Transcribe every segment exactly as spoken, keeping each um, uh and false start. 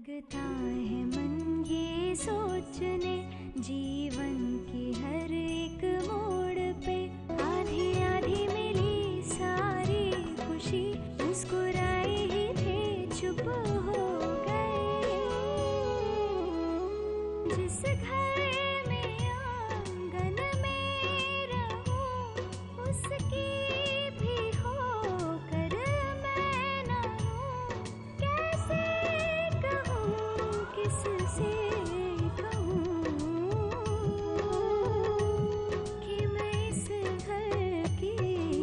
लगता है मन ये सोचने जीवन की हर एक मोड़ पे आधी आधी मिली सारी खुशी मुस्कुराए ही थे चुप हो गए। जिस घर में आंगन में रहूं उसकी भी होकर मैं ना हूं। कैसे कहूं किससे कहूं कि मैं इस घर की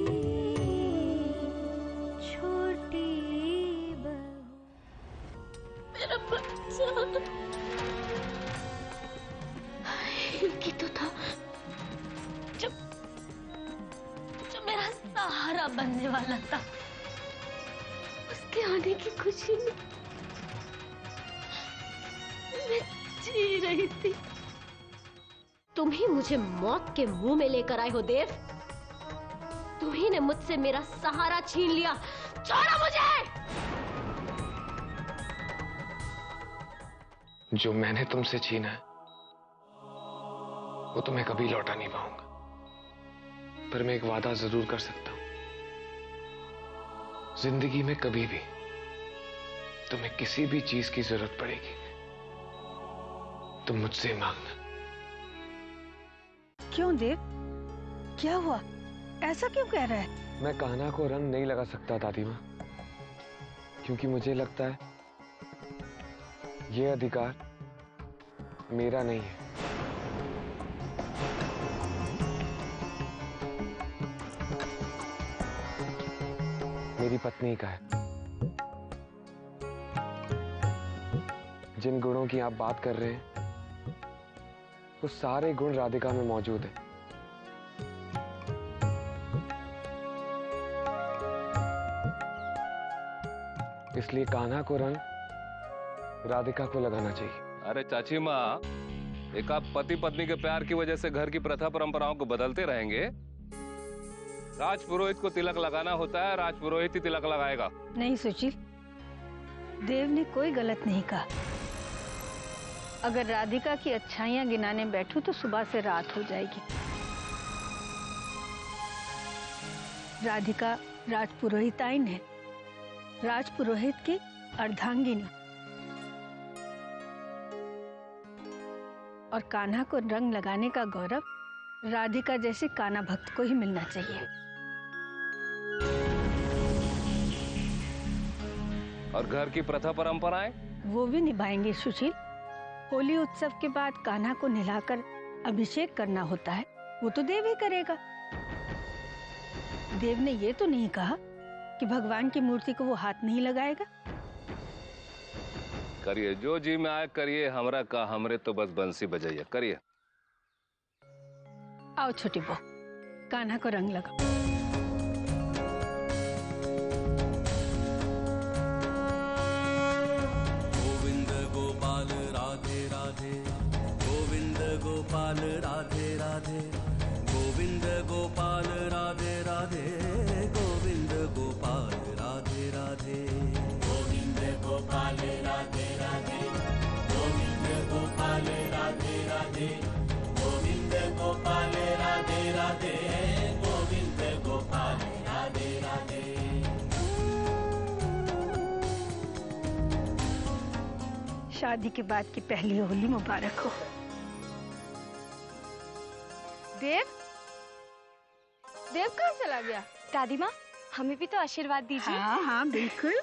छोटी बहू। मेरा बच्चा ही तो था जब जो मेरा सहारा बनने वाला था। उसके आने की खुशी में मैं जी रही थी। तुम ही मुझे मौत के मुंह में लेकर आए हो देव। तुम ही ने मुझसे मेरा सहारा छीन लिया। छोड़ो मुझे। जो मैंने तुमसे छीना है वो तुम्हें कभी लौटा नहीं पाऊंगा, पर मैं एक वादा जरूर कर सकता हूं। जिंदगी में कभी भी तुम्हें किसी भी चीज की जरूरत पड़ेगी तुम मुझसे मांगना। क्यों देव, क्या हुआ? ऐसा क्यों कह रहा है? मैं कान्हा को रंग नहीं लगा सकता दादी माँ, क्योंकि मुझे लगता है यह अधिकार मेरा नहीं है। मेरी पत्नी का है। जिन गुणों की आप बात कर रहे हैं वो सारे गुण राधिका में मौजूद हैं। इसलिए कान्हा को रंग राधिका को लगाना चाहिए। अरे चाची माँ, एक आप पति पत्नी के प्यार की वजह से घर की प्रथा परंपराओं को बदलते रहेंगे? राजपुरोहित को तिलक लगाना होता है, राजपुरोहित ही तिलक लगाएगा। नहीं सुशील, देव ने कोई गलत नहीं कहा। अगर राधिका की अच्छाइयां गिनाने बैठूं तो सुबह से रात हो जाएगी। राधिका राजपुरोहिताइन है, राजपुरोहित की अर्धांगिनी। और कान्हा को रंग लगाने का गौरव राधिका जैसे कान्हा भक्त को ही मिलना चाहिए। और घर की प्रथा परंपराएं वो भी निभाएंगे सुशील। होली उत्सव के बाद कान्हा को नहलाकर अभिषेक करना होता है, वो तो देव ही करेगा। देव ने ये तो नहीं कहा कि भगवान की मूर्ति को वो हाथ नहीं लगाएगा। करिए, जो जी में आए करिए। हमरा का हमरे तो बस बंसी बजाइए, करिए। आओ छोटी बहू, कान्हा को रंग लगाओ। गोविंद गोपाल राधे राधे, गोविंद गोपाल राधे राधे, गोविंद गोपाल राधे राधे, गोविंद गोपाल राधे राधे, गोविंद गोपाल राधे राधे, गोविंद गोपाल राधे राधे, गोविंद गोपाल राधे राधे, गोविंद गोपाल राधे राधे। शादी के बाद की पहली होली मुबारक हो। देव, देव कहाँ चला गया? दादी माँ, हमें भी तो आशीर्वाद दीजिए। हाँ हाँ बिल्कुल।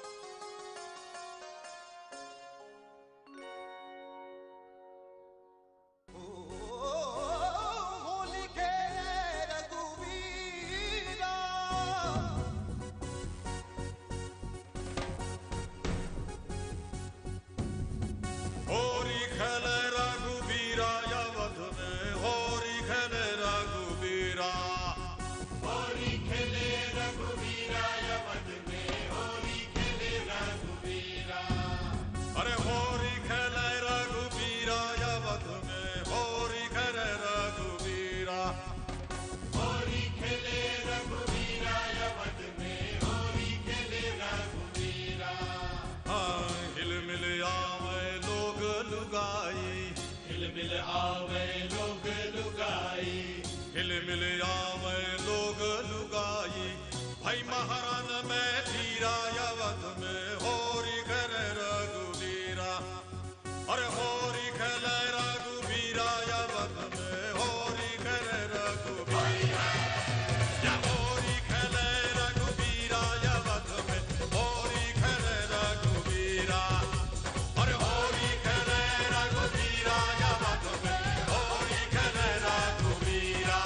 होरी खेले रघुबीरा अवध में, होरी खेले रघुबीरा, होरी खेले रघुबीरा अवध में, होरी खेले लुगाई, हिलमिल आवे लोग लुगाई, हिलमिल आवे लोग लुगाई। भाई महारान में धीरा अवध में होरी खेले रघुवीरा, अरे होरी खेले रघुवीरा अवध में होरी खेले रघुवीरा, या होरी खेले रघुवीरा अवध में होरी खेले रघुवीरा, अरे होरी खेले रघुवीरा अवध में होरी खेले रघुवीरा।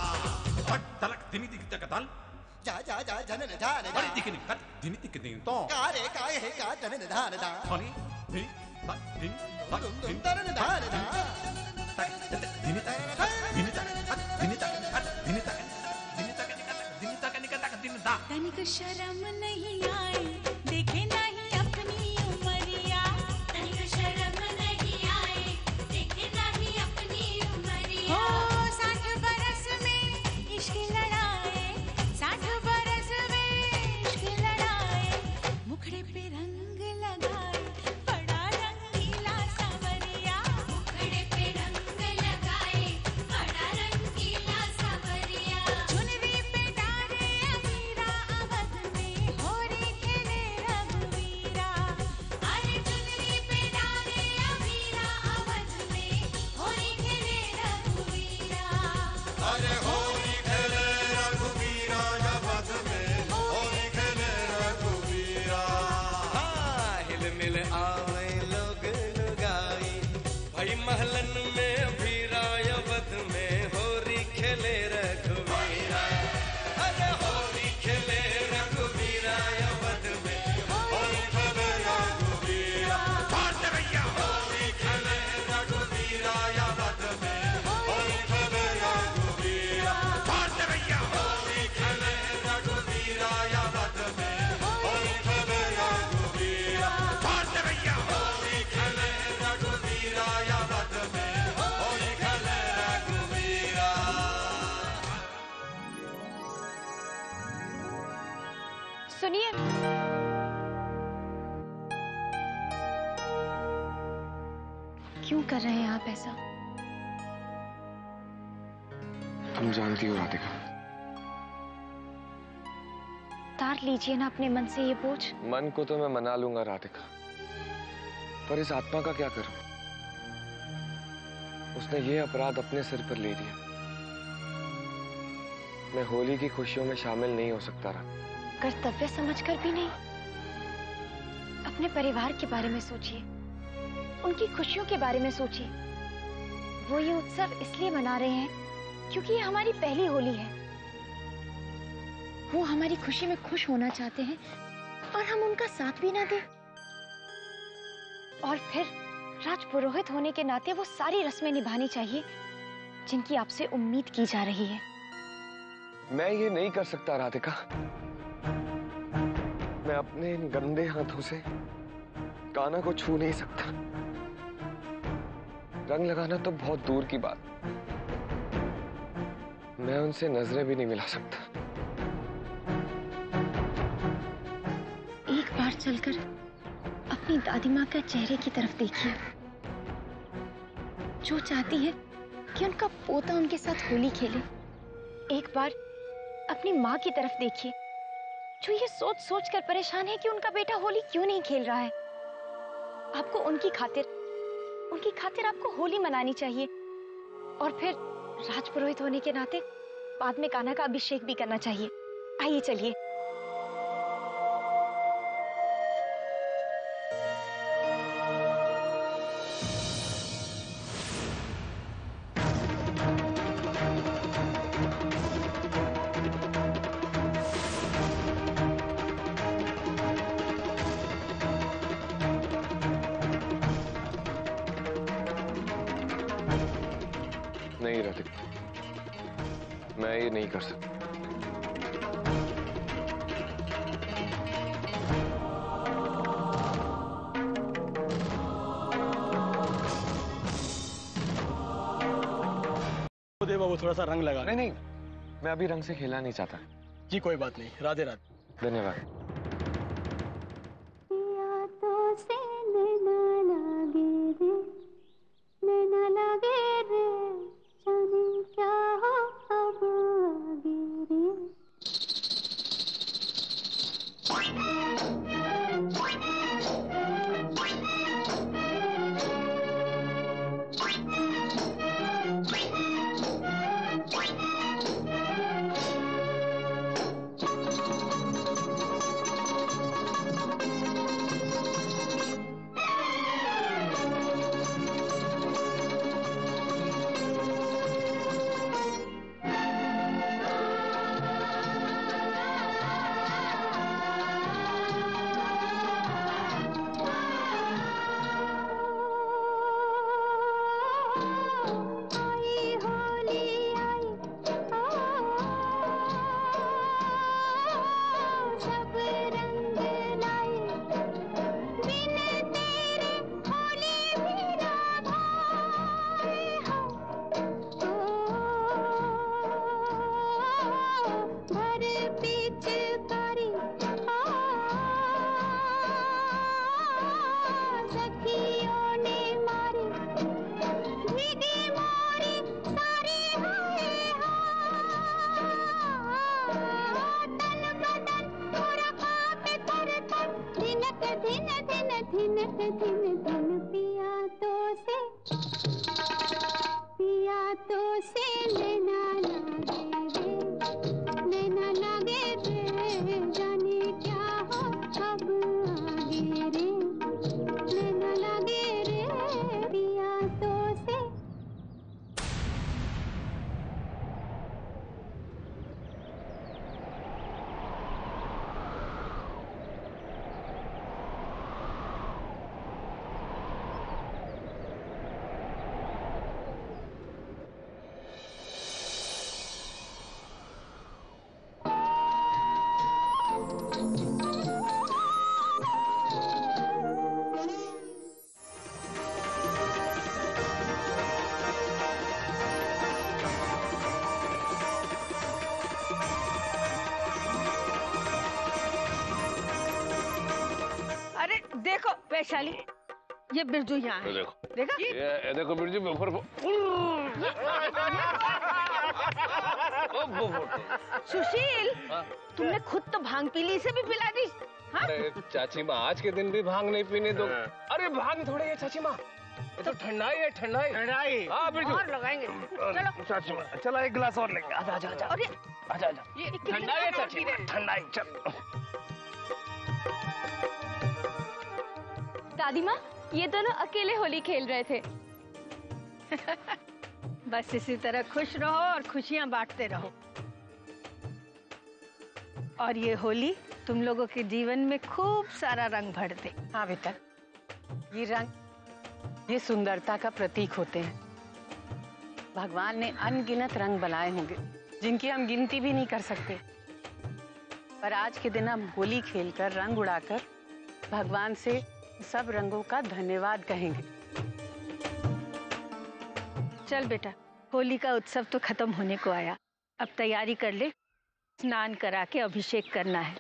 हट तलक दिनी दिख तकताल, जा जा जा जन निधान बड़ी दिखनी कट दिनी दिख दिन तो का रे का है का जन निधान दा हनी दिनी तक दिन तक दुम दिन दुम तर निधान दा तक दिनी तक दिनी तक दिनी तक दिनी तक दिनी तक दिनी तक दिनी तक दिन दा। तनिक शर्म नहीं आई देखे नहीं अपनी उमरिया, तनिक शर्म नहीं आई देखे नहीं अपनी उमरिया। हो साठ बरस में इश्क लड़ाए, साठ बरस में इश्क लड़ाए, मुखड़े पे रंग लगाए बड़ा रंगीला सांवरिया, मुखड़े पे रंग लगाए बड़ा रंगीला सांवरिया। चुनरी पे डारे अमीरा अवध में होरी खेले रघुवीरा, अरे चुनरी पे डारे अमीरा अवध में होरी खेले रघुवीरा, अरे होरी खेले रघुवीरा अवध में होरी खेले रघुवीरा। हाँ, हिलमिल आवे लोग लुगाई, भाई महलन में भीरा अवध में होरी खेले रघुवीरा, अरे होरी खेले रघुवीरा अवध में होरी खेले रघुवीरा, बात भैया होरी खेले रघुवीरा अवध में होरी खेले रघुवीरा, बात भैया होरी खेले रघुवीरा अवध में होरी खेले रघुवीरा, बात भैया होरी खेले रघुवीरा अवध में होरी खेले रघुवीरा। सुनिए, क्यों कर रहे हैं आप ऐसा? तुम जानती हो राधिका, तार लीजिए ना अपने मन से ये बोझ। मन को तो मैं मना लूंगा राधिका, पर इस आत्मा का क्या करूं? उसने ये अपराध अपने सिर पर ले लिया। मैं होली की खुशियों में शामिल नहीं हो सकता रहा। कर्तव्य समझकर भी नहीं। अपने परिवार के बारे में सोचिए, उनकी खुशियों के बारे में सोचिए। वो ये उत्सव इसलिए मना रहे हैं क्योंकि ये हमारी पहली होली है। वो हमारी खुशी में खुश होना चाहते हैं और हम उनका साथ भी ना दें। और फिर राजपुरोहित होने के नाते वो सारी रस्में निभानी चाहिए जिनकी आपसे उम्मीद की जा रही है। मैं ये नहीं कर सकता राधिका। मैं अपने इन गंदे हाथों से कान्हा को छू नहीं सकता। रंग लगाना तो बहुत दूर की बात, मैं उनसे नजरें भी नहीं मिला सकता। एक बार चलकर अपनी दादी माँ के चेहरे की तरफ देखिए, जो चाहती है कि उनका पोता उनके साथ होली खेले। एक बार अपनी माँ की तरफ देखिए, जो ये सोच सोच कर परेशान है कि उनका बेटा होली क्यों नहीं खेल रहा है। आपको उनकी खातिर, उनकी खातिर आपको होली मनानी चाहिए। और फिर राजपुरोहित होने के नाते बाद में कान्हा का अभिषेक भी करना चाहिए। आइए चलिए। नहीं राधिका, मैं ये नहीं कर सकता। देवा वो थोड़ा सा रंग लगा। नहीं नहीं, मैं अभी रंग से खेलना नहीं चाहता। जी कोई बात नहीं, राधे राधे। धन्यवाद। तो से नैना लागे रे, दिन धुन पिया तो से पिया तो से लेना लागे रे लेना लागे रे जाने क्या हो अब आगे रे लेना लागे रे पिया तो से। अरे देखो वैशाली, ये बिरजू यहाँ है। देखो देखा? ये ये देखो बिरजू में ऊपर सुशील, तुमने खुद तो भांग पी ली, इसे भी पिला दी। हाँ? अरे चाची माँ, आज के दिन भी भांग नहीं पीने दो। अरे भांग थोड़ी है चाची माँ, ये तो ठंडाई है। ठंडाई ठंडाई हाँ बिरजू, और लगाएंगे। चलो चाची माँ, चलो एक गिलास और लेंगे। आजा आजा आजा अरे आजा आजा। ये ठंडाई है चाची माँ, ठंडाई। चल दादी माँ, ये दोनों अकेले होली खेल रहे थे। बस इसी तरह खुश रहो और खुशियां बांटते रहो। और ये होली तुम लोगों के जीवन में खूब सारा रंग भर दे। हाँ बेटा, ये रंग ये सुंदरता का प्रतीक होते हैं। भगवान ने अनगिनत रंग बनाए होंगे जिनकी हम गिनती भी नहीं कर सकते, पर आज के दिन हम होली खेलकर, रंग उड़ाकर भगवान से सब रंगों का धन्यवाद कहेंगे। चल बेटा, होली का उत्सव तो खत्म होने को आया, अब तैयारी कर ले। स्नान करा के अभिषेक करना है।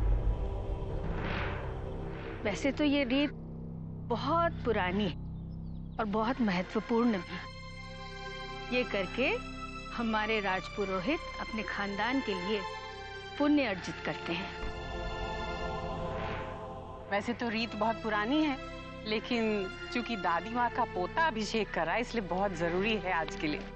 वैसे तो ये रीत बहुत पुरानी है और बहुत महत्वपूर्ण भी। ये करके हमारे राजपुरोहित अपने खानदान के लिए पुण्य अर्जित करते हैं। वैसे तो रीत बहुत पुरानी है, लेकिन चूंकि दादी माँ का पोता अभिषेक करा, इसलिए बहुत जरूरी है आज के लिए।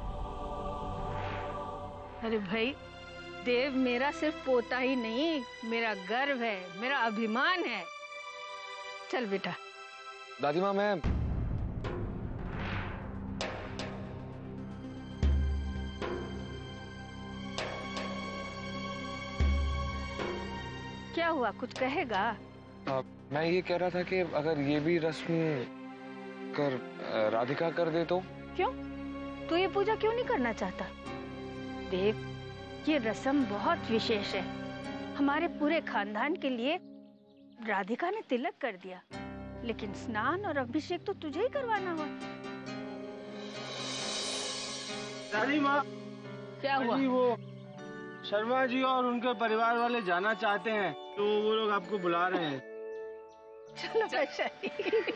अरे भाई, देव मेरा सिर्फ पोता ही नहीं, मेरा गर्व है, मेरा अभिमान है। चल बेटा। दादी माँ, मैं क्या हुआ, कुछ कहेगा? आ, मैं ये कह रहा था कि अगर ये भी रस्म कर राधिका कर दे तो? क्यों? तू ये पूजा क्यों नहीं करना चाहता? देव, ये रस्म बहुत विशेष है। हमारे पूरे खानदान के लिए राधिका ने तिलक कर दिया, लेकिन स्नान और अभिषेक तो तुझे ही करवाना हो। दादी माँ, क्या हुआ? वो शर्मा जी और उनके परिवार वाले जाना चाहते हैं, तो वो लोग आपको बुला रहे हैं। चलो वैशाली।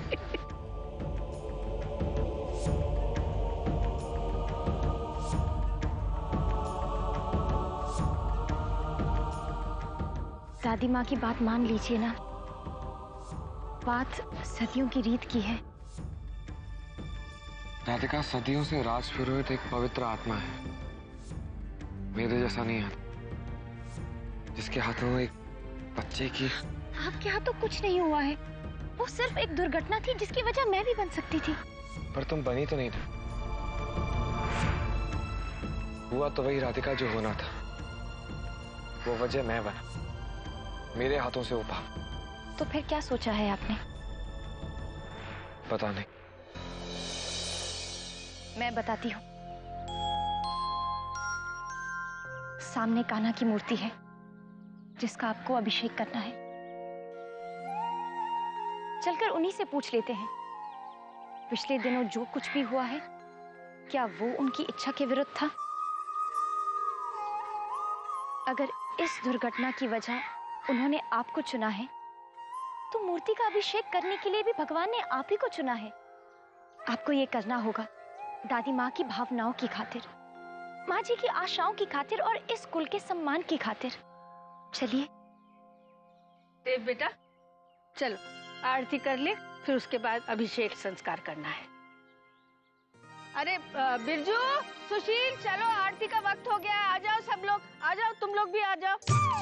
दादी माँ की बात मान लीजिए ना, बात सदियों की रीत की है। राधिका सदियों से राजपुरोहित एक पवित्र आत्मा है, मेरे जैसा नहीं है, जिसके हाथों एक बच्चे की। आपके हाथ तो कुछ नहीं हुआ है, वो सिर्फ एक दुर्घटना थी जिसकी वजह मैं भी बन सकती थी। पर तुम बनी तो नहीं थी। हुआ तो वही राधिका जो होना था, वो वजह मैं बना, मेरे हाथों से उपा। तो फिर क्या सोचा है आपने? पता नहीं। मैं बताती हूँ। सामने कान्हा की मूर्ति है जिसका आपको अभिषेक करना है। चलकर उन्हीं से पूछ लेते हैं, पिछले दिनों जो कुछ भी हुआ है, क्या वो उनकी इच्छा के विरुद्ध था? अगर इस दुर्घटना की वजह उन्होंने आपको चुना है, तो मूर्ति का अभिषेक करने के लिए भी भगवान ने आप ही को चुना है। आपको ये करना होगा दादी माँ की भावनाओं की खातिर, माँ जी की आशाओं की खातिर और इस कुल के सम्मान की खातिर। चलिए। देव बेटा, चलो आरती कर ले। फिर उसके बाद अभिषेक संस्कार करना है। अरे अ, बिरजू, सुशील, चलो आरती का वक्त हो गया है। आ जाओ सब लोग, आ जाओ, तुम लोग भी आ जाओ।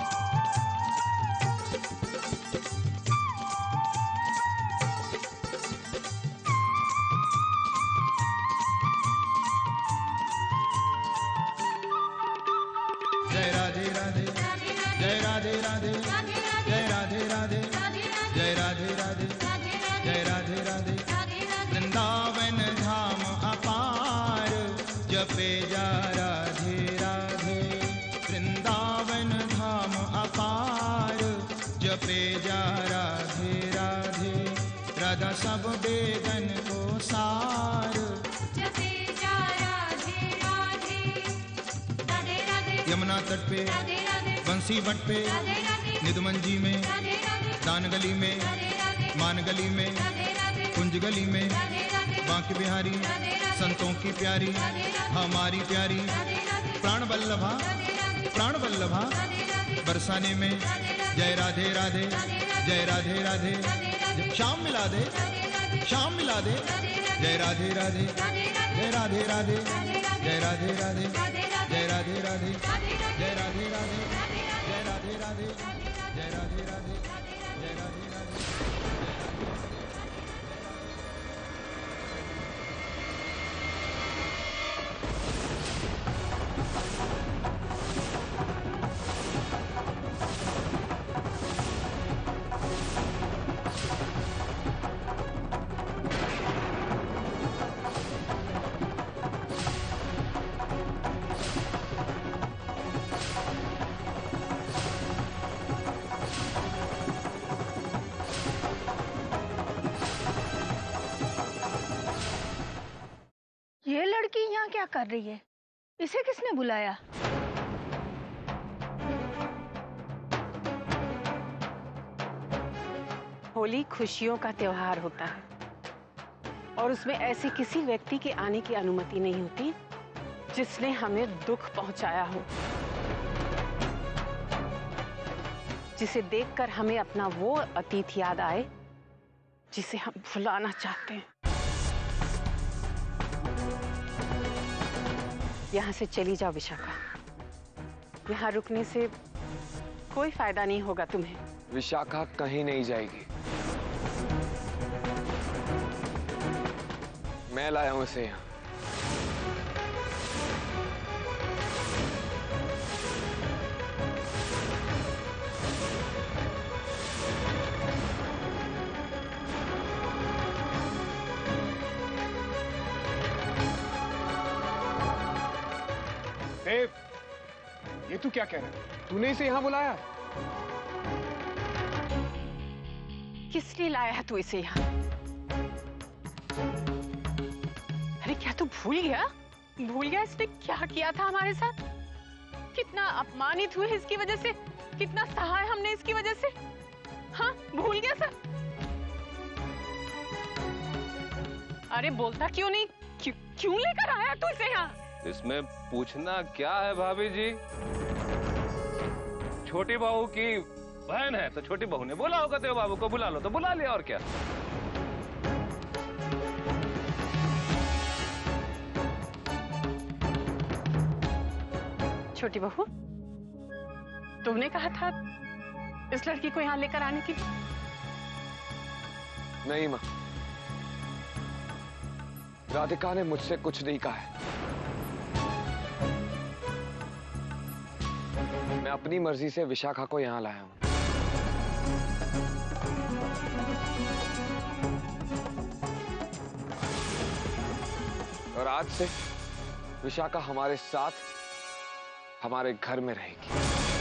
जय राधे राधे, जय राधे राधे, जय राधे राधे, जय राधे राधे, जय राधे राधे। वृंदावन धाम अपार जपे जा राधे राधे। वृंदावन धाम अपार जपे जा राधे राधे। राधा सब वेदन को सार जपे जा राधे राधे, राधे राधे। यमुना तट पे, राधे राधे। बंसी बट पे, राधे राधे। निधुमंजी में, राधे राधे। दान गली में, राधे राधे। मान गली में, राधे राधे। कुंज गली में, राधे राधे। बांके बिहारी, राधे राधे। संतों की प्यारी, राधे राधे। हमारी प्यारी, राधे राधे। प्राण वल्लभा, राधे राधे। प्राण वल्लभा, राधे राधे। बरसाने में, राधे राधे। जय राधे राधे, राधे राधे। जय राधे राधे। राधे राधे। शाम मिला दे, राधे राधे। शाम मिला दे, राधे राधे। जय राधे राधे, राधे राधे। जय राधे राधे, राधे राधे। जय राधे राधे, राधे राधे। जय राधे राधे, राधे राधे। जय राधे राधे, राधे राधे। जय राधे राधे, जय राधे राधे, जय राधे राधे। ये लड़की यहाँ क्या कर रही है? इसे किसने बुलाया? होली खुशियों का त्योहार होता है और उसमें ऐसे किसी व्यक्ति के आने की अनुमति नहीं होती जिसने हमें दुख पहुंचाया हो, जिसे देखकर हमें अपना वो अतीत याद आए जिसे हम भुलाना चाहते हैं। यहाँ से चली जाओ विशाखा, यहाँ रुकने से कोई फायदा नहीं होगा तुम्हें। विशाखा कहीं नहीं जाएगी, मैं लाया हूं इसे यहाँ। देव, ये तू क्या कह रहा है? तूने इसे यहाँ बुलाया? किसने लाया है तू इसे यहाँ? अरे क्या तू भूल गया? भूल गया इसने क्या किया था हमारे साथ? कितना अपमानित हुए इसकी वजह से, कितना सहा है हमने इसकी वजह से। हाँ, भूल गया सब? अरे बोलता क्यों नहीं? क्यों क्यों लेकर आया तू इसे यहाँ? इसमें पूछना क्या है भाभी जी? छोटी बहू की बहन है तो छोटी बहू ने बोला होगा तेरे बाबू को बुला लो तो बुला लिया, और क्या। छोटी बहू, तुमने कहा था इस लड़की को यहाँ लेकर आने की? नहीं माँ, राधिका ने मुझसे कुछ नहीं कहा है। मैं अपनी मर्जी से विशाखा को यहाँ लाया हूं। और आज से विशाखा हमारे साथ हमारे घर में रहेगी।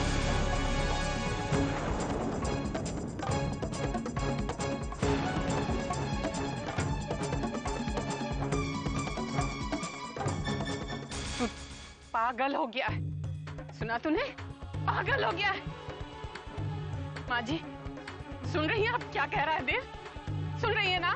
पागल हो गया है, सुना तूने? पागल हो गया है। माँ जी, सुन रही है आप क्या कह रहा है देव? सुन रही है ना?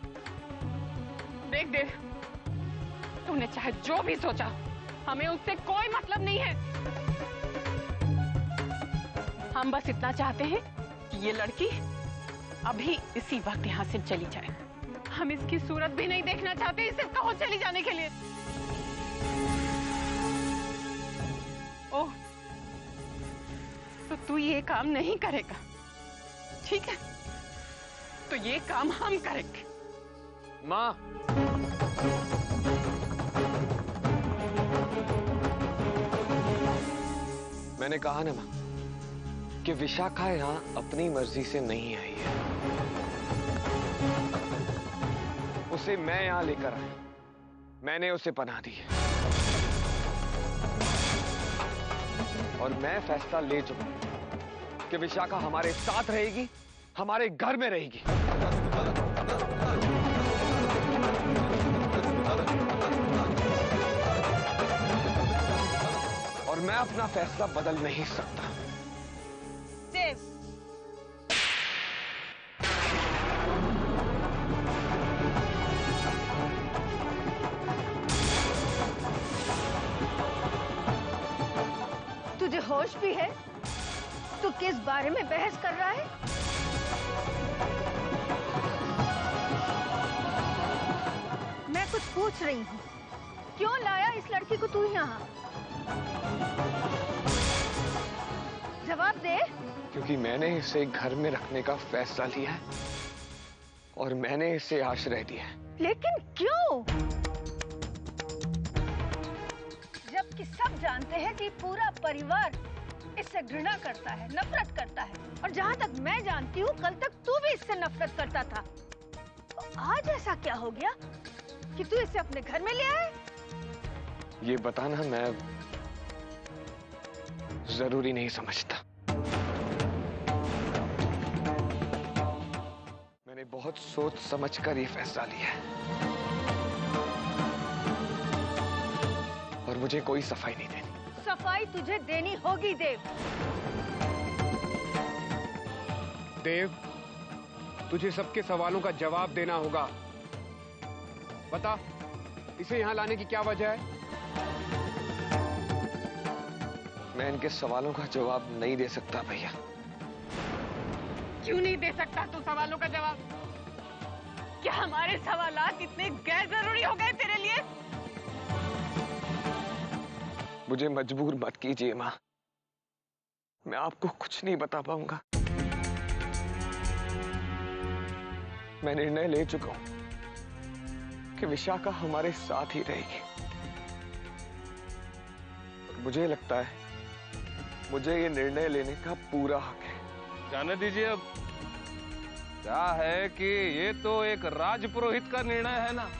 देख देव, तूने चाहे जो भी सोचा, हमें उससे कोई मतलब नहीं है। हम बस इतना चाहते हैं कि ये लड़की अभी इसी वक्त यहाँ से चली जाए। हम इसकी सूरत भी नहीं देखना चाहते, इसे कहो चली जाने के लिए। ओह, तो तू ये काम नहीं करेगा, ठीक है? तो ये काम हम करेंगे। माँ, मैंने कहा ना माँ कि विशाखा यहाँ अपनी मर्जी से नहीं आई है। उसे मैं यहाँ लेकर आया, मैंने उसे पनाह दी है और मैं फैसला ले चुका हूं कि विशाखा हमारे साथ रहेगी, हमारे घर में रहेगी। और मैं अपना फैसला बदल नहीं सकता। देव, तुझे होश भी है? तू किस बारे में बहस कर रहा है? मैं कुछ पूछ रही हूँ, क्यों लाया इस लड़की को तू यहाँ? जवाब दे। क्योंकि मैंने इसे घर में रखने का फैसला लिया है और मैंने इसे आश्रय दिया है। लेकिन क्यों? जबकि सब जानते हैं कि पूरा परिवार इससे घृणा करता है, नफरत करता है, और जहाँ तक मैं जानती हूँ कल तक तू भी इससे नफरत करता था। तो आज ऐसा क्या हो गया कि तू इसे अपने घर में ले आए? ये बताना मैं जरूरी नहीं समझता। मैंने बहुत सोच समझकर ये फैसला लिया है और मुझे कोई सफाई नहीं देनी। सफाई तुझे देनी होगी देव। देव, तुझे सबके सवालों का जवाब देना होगा। बता, इसे यहाँ लाने की क्या वजह है? मैं इनके सवालों का जवाब नहीं दे सकता भैया। क्यों नहीं दे सकता तू सवालों का जवाब? क्या हमारे सवालात इतने गैर जरूरी हो गए तेरे लिए? मुझे मजबूर मत कीजिए माँ, मैं आपको कुछ नहीं बता पाऊंगा। मैं निर्णय ले चुका हूं कि विशाखा हमारे साथ ही रहेगी। मुझे लगता है मुझे ये निर्णय लेने का पूरा हक है। जाने दीजिए, अब क्या है कि ये तो एक राजपुरोहित का निर्णय है ना,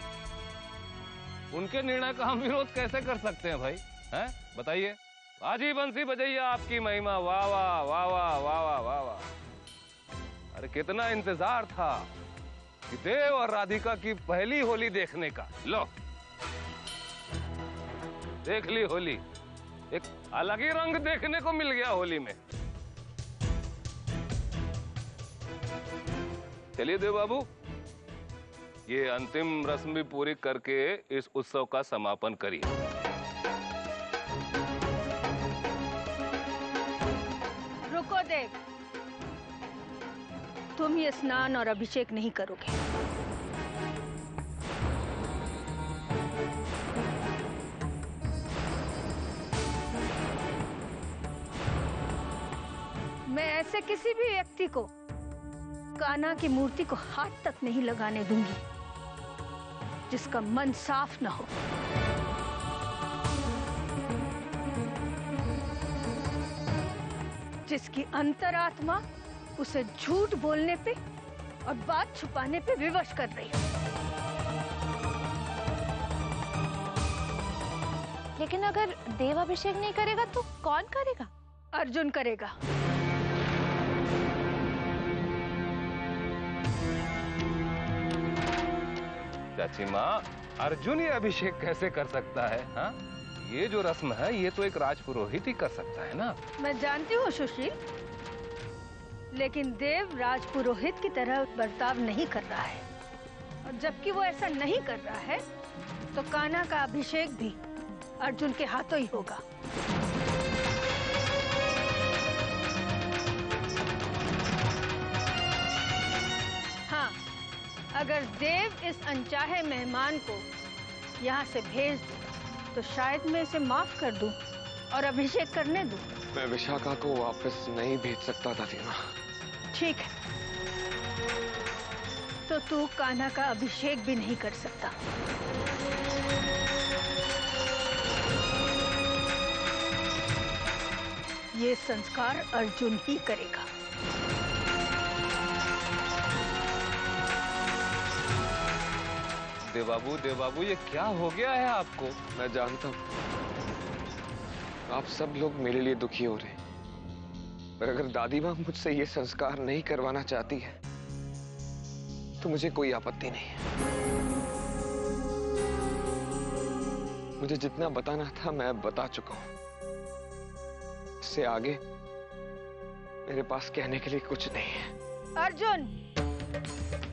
उनके निर्णय का हम विरोध कैसे कर सकते हैं भाई? हैं? बताइए। बाजी बंसी बजाइए, आपकी महिमा। वाह वाह वाह वाह वाह वाह वाह वाह। अरे कितना इंतजार था कि देव और राधिका की पहली होली देखने का। लो, देख ली होली। एक अलग ही रंग देखने को मिल गया होली में। चलिए देव बाबू, ये अंतिम रस्म भी पूरी करके इस उत्सव का समापन करिए। रुको देव, तुम ये स्नान और अभिषेक नहीं करोगे। मैं ऐसे किसी भी व्यक्ति को कान्हा की मूर्ति को हाथ तक नहीं लगाने दूंगी जिसका मन साफ न हो। जिसकी अंतरात्मा उसे झूठ बोलने पे और बात छुपाने पे विवश कर रही है। लेकिन अगर देव अभिषेक नहीं करेगा तो कौन करेगा? अर्जुन करेगा। चाची माँ, अर्जुन ये अभिषेक कैसे कर सकता है? हाँ, ये जो रस्म है ये तो एक राजपुरोहित ही कर सकता है ना। मैं जानती हूँ सुशील, लेकिन देव राजपुरोहित की तरह बर्ताव नहीं कर रहा है, और जबकि वो ऐसा नहीं कर रहा है तो कान्हा का अभिषेक भी अर्जुन के हाथों ही होगा। अगर देव इस अनचाहे मेहमान को यहाँ से भेज दे तो शायद मैं इसे माफ कर दूं और अभिषेक करने दूं। मैं विशाखा को वापस नहीं भेज सकता दादी माँ। ठीक है, तो तू कान्हा का अभिषेक भी नहीं कर सकता। ये संस्कार अर्जुन ही करेगा। देवबाबू, देवबाबू, ये क्या हो गया है आपको? मैं जानता हूँ आप सब लोग मेरे लिए दुखी हो रहे हैं, पर अगर दादी माँ मुझसे ये संस्कार नहीं करवाना चाहती है तो मुझे कोई आपत्ति नहीं है। मुझे जितना बताना था मैं बता चुका हूँ। इससे आगे मेरे पास कहने के लिए कुछ नहीं है। अर्जुन,